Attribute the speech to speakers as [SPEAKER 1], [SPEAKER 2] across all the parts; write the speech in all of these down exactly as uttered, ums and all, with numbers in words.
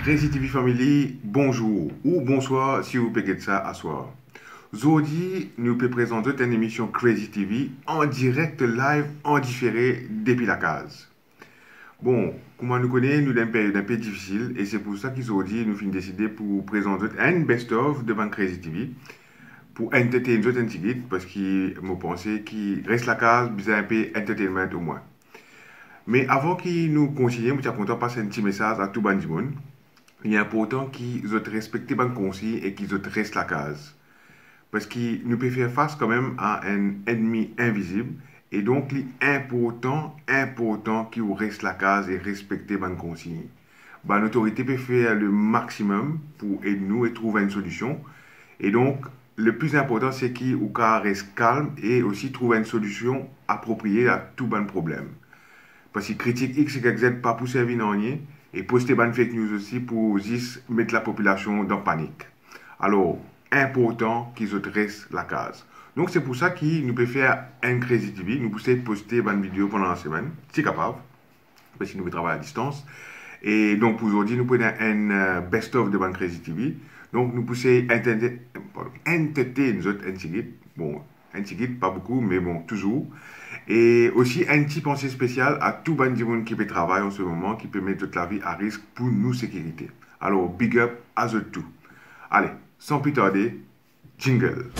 [SPEAKER 1] Crazy T V Family, bonjour ou bonsoir si vous payez ça à soir. Aujourd'hui, nous peut présenter une émission Crazy T V en direct live, en différé depuis la case. Bon, comme nous connaissons, nous avons une période un peu difficile et c'est pour ça qu'aujourd'hui, nous avons décidé pour présenter un best-of devant Crazy T V pour entertainer nous autres guide parce que je pensais qu'il reste la case, besoin un peu entertainment au moins. Mais avant qu'il nous continue, je suis content de passer un petit message à tout le monde. Il est important qu'ils respectent les consignes et qu'ils restent la case. Parce que nous pouvons faire face quand même à un ennemi invisible. Et donc, il est important, important qu'ils restent la case et respecter les consignes. Ben, l'autorité peut faire le maximum pour aider nous et trouver une solution. Et donc, le plus important, c'est qu'ils restent calmes et aussi trouver une solution appropriée à tout bon problème. Parce que critique X, Y, Z, pas pour servir non rien. Et poster des fake news aussi pour juste mettre la population dans panique. Alors, important qu'ils restent la case. Donc, c'est pour ça que nous pouvons faire un Crazy T V. Nous pouvons poster des vidéos pendant la semaine, si capable, parce que nous pouvons travailler à distance. Et donc, pour aujourd'hui, nous prenons un best-of de Crazy T V. Donc, nous pouvons entertainer nous autres un petit bon, un petit pas beaucoup, mais bon, toujours. Et aussi un petit pensée spécial à tout le monde qui peut travailler en ce moment, qui peut mettre toute la vie à risque pour nous sécurité. Alors, big up à eux tout. Allez, sans plus tarder, jingle.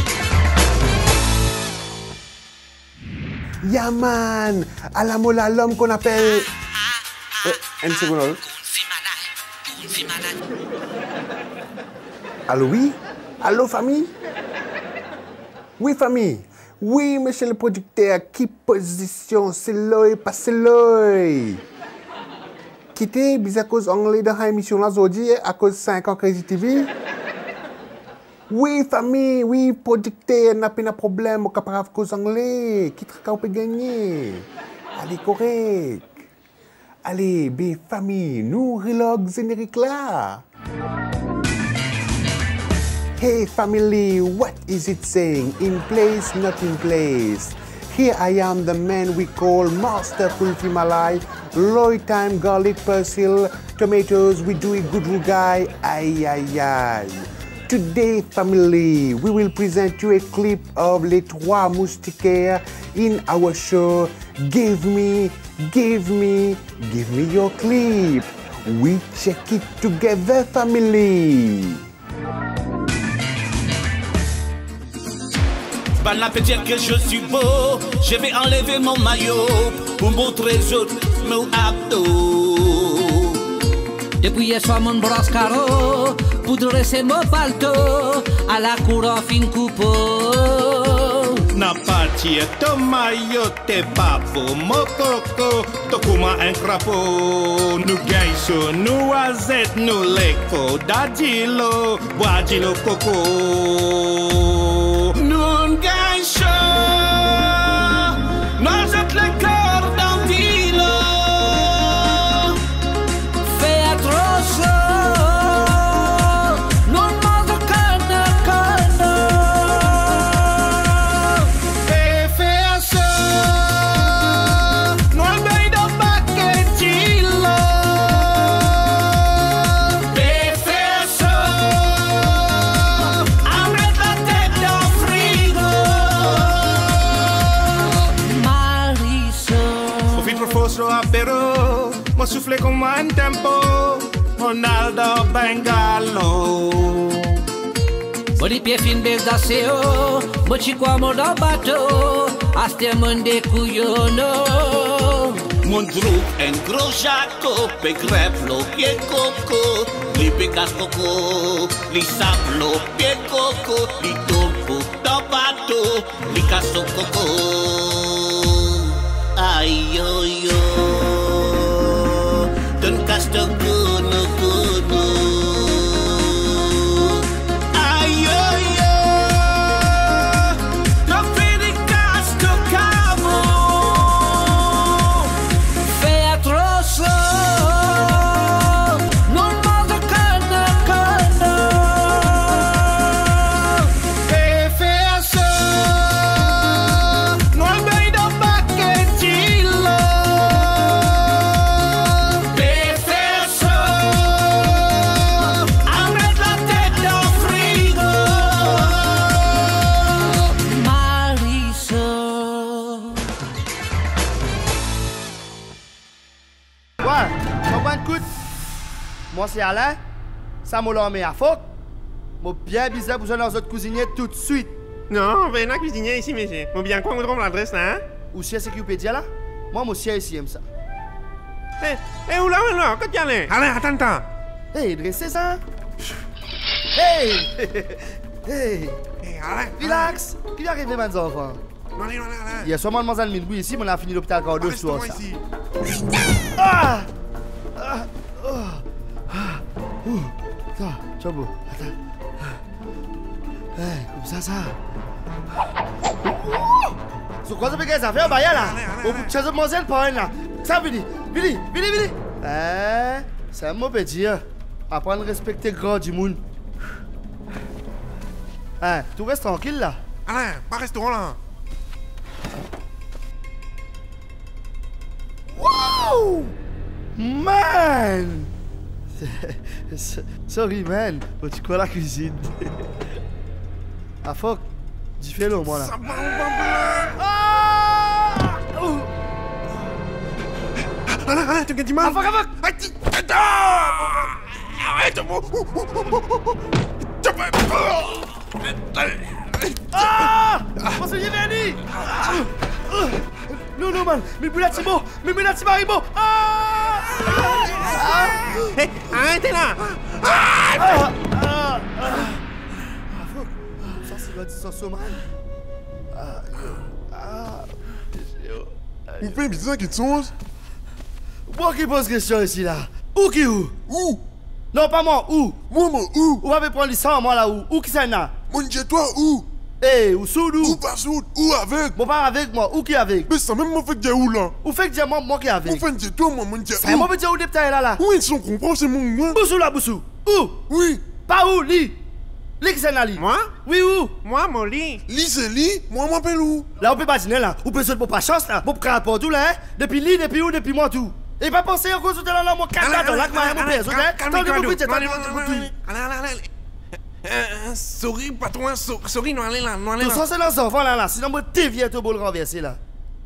[SPEAKER 2] Yaman, à la mola l'homme qu'on appelle. Euh, une seconde. Allô, oui? Allô, famille? Oui, famille. Oui, monsieur le producteur, qui position, c'est l'œil, pas c'est l'œil. Quittez, bizarre cause anglais dans l'émission là aujourd'hui, à cause cinq ans Crazy T V. Oui, famille, oui, producteur, n'a pas de problème, au capable cause anglais. Qui tra peut gagner? Allez, correct. Allez, bé, famille, nous relog générique là. Hey family, what is it saying? In place, not in place. Here I am, the man we call Master Kulfi Malai. Loy thyme, garlic, persil, tomatoes, we do a good rugai. Aïe aïe aïe. Today, family, we will present you a clip of Les Trois Moustiquaires in our show. Give me, give me, give me your clip. We check it together, family.
[SPEAKER 3] Pas la peut dire que je suis beau, je vais enlever mon maillot pour montrer aux autres mon abdos.
[SPEAKER 4] Depuis hier soir mon brosse carreau, pour dresser mon palto, à la cour en fin coupeau.
[SPEAKER 3] Na partie ton maillot, t'es pas pour mon coco, t'as comme un crapaud. Nous gagnons, nous noisettes, nous l'écho, d'adilo, boadilo coco. Nous gagnons, noisettes le cœur d'andilo.
[SPEAKER 4] Fais attention, non mange canne, canne.
[SPEAKER 3] Et fais ça, non veille de baguettilo. Et fais ça, arrête la tête dans frigo.
[SPEAKER 4] Marisol.
[SPEAKER 3] Au filtre fosso apero, mo souffle comme un tempo, Ronaldo Bengalo.
[SPEAKER 4] Body pied fin bez d'aseo, bochi kwa moda bateau, aste monde couillonno.
[SPEAKER 3] Mon truc en gros jaco, pe greplo pie coco, li pe cascoco, li saplo pie coco, li tompo tabato, li caso coco. Ay yo yo, don casto cuno cuno. Ay yo yo, don fede casto cavo.
[SPEAKER 4] Fais attention, non mange canne, canne.
[SPEAKER 3] E fais ça, non veille de baguettilo. E fais ça.
[SPEAKER 5] moi c'est Alain. Ça m'a l'emmé à Foc. Moi bien bizarre pour dans notre cuisinier tout de suite.
[SPEAKER 6] Non, venez à cuisinier ici, monsieur. Moi bien quoi, on trouve l'adresse là, hein?
[SPEAKER 5] Où c'est Sécupédia là? Moi, moi c'est ici, aime ça.
[SPEAKER 6] Eh, eh, où là, où là? Qu'est-ce qu'il y a là? Alain, attends, attends.
[SPEAKER 5] Hey, dressez ça. Hey! Hey!
[SPEAKER 6] Eh, Alain.
[SPEAKER 5] Relax! Qui est arrivé, mes enfants?
[SPEAKER 6] Non, allez, allez, allez.
[SPEAKER 5] Il y a sûrement mademoiselle Minbou ici, mais on a fini l'hôpital encore deux soirs.
[SPEAKER 6] Reste-moi ici.
[SPEAKER 5] Ah! Ah! Oh! Ah! Ouh! Attends, Chobo, attends. Hey, comme ça, ça. Sur quoi ça fait qu'elle fait un bail là? Au bout de chez mademoiselle, pas là. Ça, Billy! Billy! Billy, Billy! Eh, c'est un mauvais dire. Apprendre à respecter le grand du monde. Hein, tout reste tranquille là.
[SPEAKER 6] Alain, pas restaurant là.
[SPEAKER 5] Wow! Man! Sorry, man. But tu crois la cuisine? Ah, fuck. Du fais-le au moins là.
[SPEAKER 6] Ça va, on va
[SPEAKER 5] Ah! Ouh!
[SPEAKER 6] Alain, Alain, tu gagnes du mal.
[SPEAKER 5] Ah, fuck, ah, fuck!
[SPEAKER 6] Arrête! Arrête!
[SPEAKER 5] Ah! Parce qu'il est venu! Non, non, man! Mais boula Timo! Mais boula Timaribo! Ah!
[SPEAKER 6] Hé, arrêtez là!
[SPEAKER 5] Ah! Ah! Ah! Fuck! Ça, c'est la distance man. Ah! Ah!
[SPEAKER 7] Vous faites bizarre qui te songe?
[SPEAKER 5] Moi qui pose question ici là. Où qui où?
[SPEAKER 7] Où?
[SPEAKER 5] Non, pas moi, où?
[SPEAKER 7] Moi, moi, où?
[SPEAKER 5] Où avait prendre l'histoire, moi là où? Où qui ça là?
[SPEAKER 7] Mon Dieu, toi, où?
[SPEAKER 5] Eh, où sous
[SPEAKER 7] Où
[SPEAKER 5] nous?
[SPEAKER 7] pas sous? Où avec?
[SPEAKER 5] Mon père avec moi, où qui avec?
[SPEAKER 7] Mais ça même m'a fait dire où là?
[SPEAKER 5] Où fait que diamant, moi qui avec?
[SPEAKER 7] Où fait dire toi, moi, mon Dieu?
[SPEAKER 5] C'est moi qui dire où des petits là là?
[SPEAKER 7] Où ils sont comprends, c'est mon moi?
[SPEAKER 5] Boussou là, Boussou? Où?
[SPEAKER 7] Oui.
[SPEAKER 5] Pas où, Li? Li qui c'est là, Li?
[SPEAKER 6] Moi?
[SPEAKER 5] Oui, où?
[SPEAKER 6] Moi, Molly.
[SPEAKER 7] Li, c'est Li. Moi, je m'appelle où?
[SPEAKER 5] Là, on peut pas dîner là. On peut se pour pas chance là. Pour prendre rapport tout là, hein? Depuis Li, depuis où, depuis moi tout. Et pas penser à cause de là, moi, quatre dates là, que moi, mon père, ok? Attendez, vous vite, attendez, vous vite.
[SPEAKER 6] Allez, allez, allez. Euh, sorry, patron, so- sorry, non, allez là, non, allez
[SPEAKER 5] Tout
[SPEAKER 6] là.
[SPEAKER 5] ça, c'est dans enfant là, là. Sinon, moi, t'es vieux, tout beau le renverser là.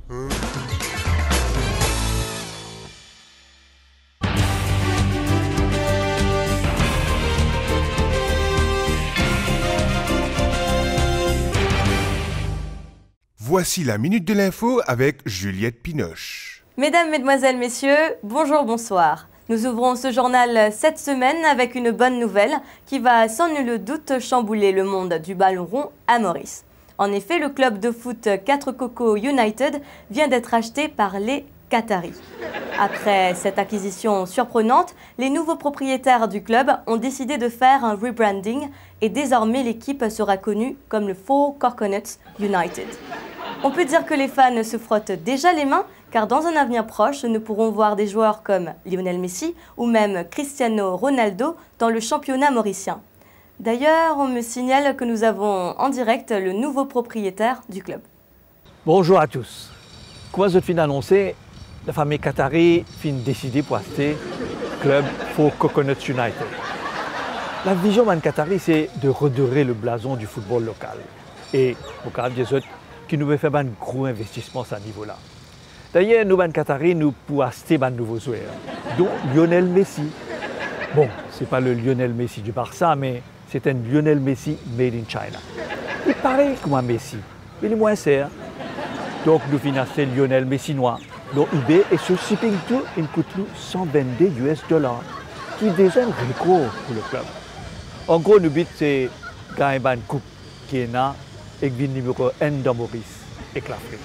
[SPEAKER 1] Voici la Minute de l'Info avec Juliette Pinoche.
[SPEAKER 8] Mesdames, Mesdemoiselles, Messieurs, bonjour, bonsoir. Nous ouvrons ce journal cette semaine avec une bonne nouvelle qui va sans nul doute chambouler le monde du ballon rond à Maurice. En effet, le club de foot quatre Cocos United vient d'être acheté par les Qataris. Après cette acquisition surprenante, les nouveaux propriétaires du club ont décidé de faire un rebranding et désormais l'équipe sera connue comme le Four Coconuts United. On peut dire que les fans se frottent déjà les mains car dans un avenir proche, nous pourrons voir des joueurs comme Lionel Messi ou même Cristiano Ronaldo dans le championnat mauricien. D'ailleurs, on me signale que nous avons en direct le nouveau propriétaire du club.
[SPEAKER 9] Bonjour à tous. Comme je viens d'annoncer, la famille Qatari vient décider pour acheter le club Four Coconuts United. La vision de Qatari, c'est de redorer le blason du football local. Et au cas des autres, qui nous veut faire un gros investissement à ce niveau-là. D'ailleurs, nous, Qatari, nous pouvons acheter un nouveau joueur, dont Lionel Messi. Bon, ce n'est pas le Lionel Messi du Barça, mais c'est un Lionel Messi made in China. Il est pareil comme un Messi, mais il est moins cher. Donc, nous venons acheter Lionel Messi noir, dont eBay et ce shipping tout, il coûte nous cent vingt-deux U S dollars, qui est déjà un record pour le club. En gros, le but, c'est gagner une coupe qui est là et qui est numéro un dans Maurice et l'Afrique.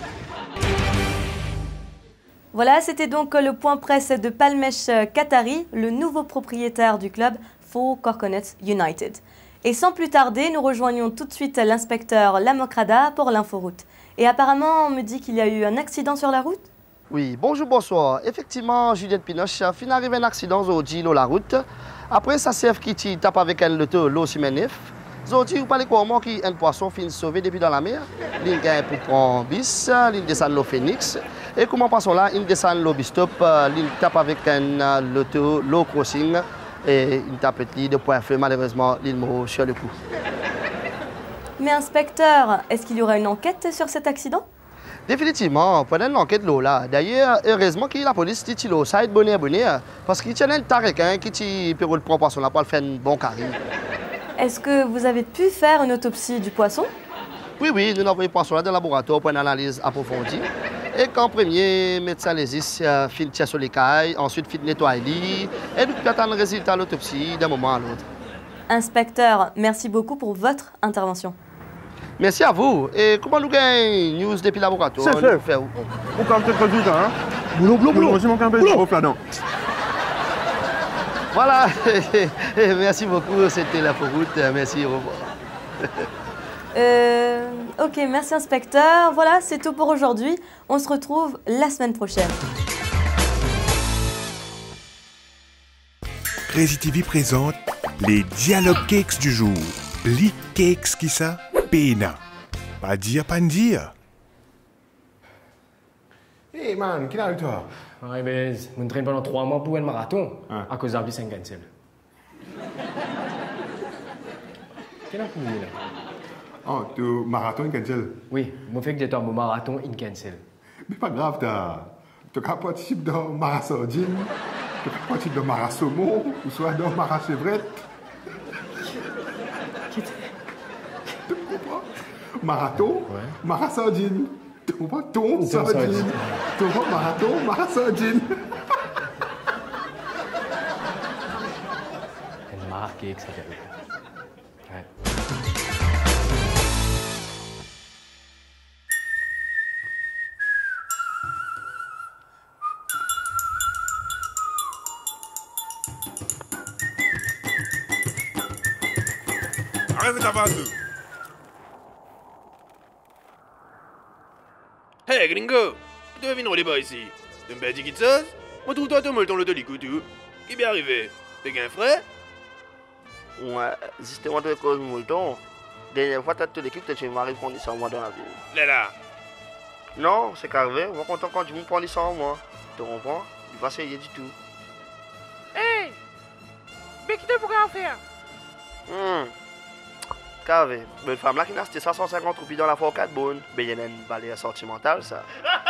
[SPEAKER 8] Voilà, c'était donc le point presse de Palmech Qatari, le nouveau propriétaire du club Four Coconuts United. Et sans plus tarder, nous rejoignons tout de suite l'inspecteur Lamokrada pour l'inforoute. Et apparemment, on me dit qu'il y a eu un accident sur la route?
[SPEAKER 5] Oui, bonjour, bonsoir. Effectivement, Juliette Pinoche, fin arrivé un accident aujourd'hui sur la route. Après, ça s'est qui tape avec un loto, l'eau simenif. Aujourd'hui, vous parlez comment qui un poisson fin sauvé depuis dans la mer. Il gagne pour prendre bis, il descend l'eau Phoenix. Et comment passons là, il descend l'eau bistop, il tape avec un loto, l'eau crossing. Et il tape de point feu, malheureusement, il mourut sur le coup.
[SPEAKER 8] Mais inspecteur, est-ce qu'il y aura une enquête sur cet accident?
[SPEAKER 5] Définitivement, pendant l'enquête l'eau là. D'ailleurs, heureusement que la police dit l'eau ça est bonnet bonnet parce qu'il tient un tarek qui t'y peut le prendre poisson là pour le faire un bon carré.
[SPEAKER 8] Est-ce que vous avez pu faire une autopsie du poisson?
[SPEAKER 5] Oui, oui, nous avons le poisson là dans le laboratoire pour une analyse approfondie. Et quand premier médecin légiste euh, fin tient sur les cailles, ensuite fin nettoyer et nous attendons le résultat de l'autopsie d'un moment à l'autre.
[SPEAKER 8] Inspecteur, merci beaucoup pour votre intervention.
[SPEAKER 5] Merci à vous. Et comment nous gagnons news depuis le laboratoire?
[SPEAKER 7] C'est fait.
[SPEAKER 5] Faire où?
[SPEAKER 7] On campe quelques résultats, hein?
[SPEAKER 5] Boulot, boulot, boulot.
[SPEAKER 7] Moi, je m'en campe au fladon.
[SPEAKER 5] Voilà. Merci beaucoup. C'était la route. Merci. Au revoir.
[SPEAKER 8] Euh, ok, merci inspecteur. Voilà, c'est tout pour aujourd'hui. On se retrouve la semaine prochaine.
[SPEAKER 1] Crazy T V présente les Dialogue Cakes du jour. Les cakes qui ça? Pena. Pas dire, pas dire.
[SPEAKER 2] Hey man, qui arrive toi?
[SPEAKER 10] Ouais, mais je m'entraîne pendant trois mois pour un marathon
[SPEAKER 2] Ah.
[SPEAKER 10] à cause d'Avis and cancel. Quel est le là?
[SPEAKER 2] Oh, tu marathon cancel.
[SPEAKER 10] Oui, je fais que j'ai un marathon in cancel.
[SPEAKER 2] Mais pas grave, t'as. Tu as participé dans Marasordine, tu as participé dans Marasomo, ou soit dans Marachevrette. Tu comprends? Marathon,
[SPEAKER 10] Ouais.
[SPEAKER 2] Marasordine. Tu comprends? Ton,
[SPEAKER 10] Ton
[SPEAKER 2] sardine.
[SPEAKER 10] sardine.
[SPEAKER 2] Tu comprends? Marathon, Marasordine.
[SPEAKER 10] Un marqué que ça fait. Ouais.
[SPEAKER 6] Arrête ta face. Hey gringo, tu vas venir les ici. Tu me dis quelque chose? Moi tout toi tu me le temps le délicoute. Qui bien arrivé? T'es qu'un frère?
[SPEAKER 5] Ouais, justement, de cause de Moulton. Dernière fois, tu as toute l'équipe, tu m'as répondu sans moi dans la ville.
[SPEAKER 6] Là là.
[SPEAKER 5] Non, c'est carré. On va content quand tu me prends sans moi. Tu comprends? Il va essayer du tout.
[SPEAKER 11] Hey! Mais qui te pourrait en faire?
[SPEAKER 5] Hum. Carré. Mais une femme là qui n'a acheté cinq cent cinquante roupies dans la forcade bonne. Mais il y a une balai sentimentale, ça.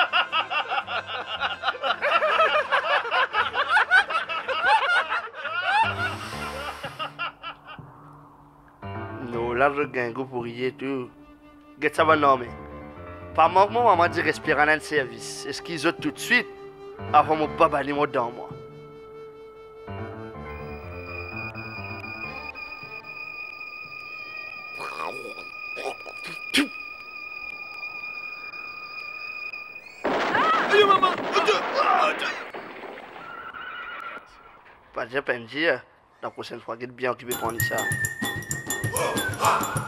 [SPEAKER 5] Non, là, je gagne pour y tout. Get ça va nommer. Par moment, maman dit respirer dans le service. Est-ce qu'ils ont tout de suite avant mon baba ni mon dans moi?
[SPEAKER 6] Aïe maman.
[SPEAKER 5] Pas de peine dire. La prochaine fois, get bien occupé pour ça.